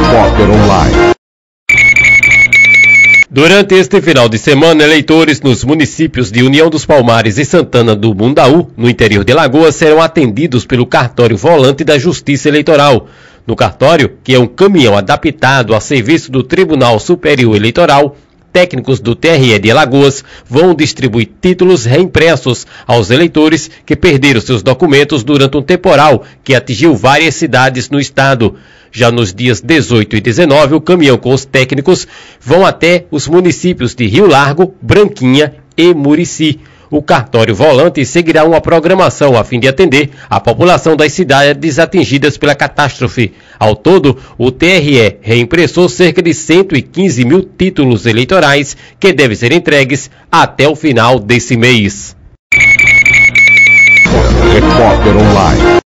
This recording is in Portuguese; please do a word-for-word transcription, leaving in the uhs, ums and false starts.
Repórter Online. Durante este final de semana, eleitores nos municípios de União dos Palmares e Santana do Mundaú, no interior de Alagoas, serão atendidos pelo cartório volante da Justiça Eleitoral. No cartório, que é um caminhão adaptado a serviço do Tribunal Superior Eleitoral, técnicos do T R E de Alagoas vão distribuir títulos reimpressos aos eleitores que perderam seus documentos durante um temporal que atingiu várias cidades no estado. Já nos dias dezoito e dezenove, o caminhão com os técnicos vão até os municípios de Rio Largo, Branquinha e Murici. O cartório volante seguirá uma programação a fim de atender a população das cidades atingidas pela catástrofe. Ao todo, o T R E reimpressou cerca de cento e quinze mil títulos eleitorais que devem ser entregues até o final desse mês. Repórter Online.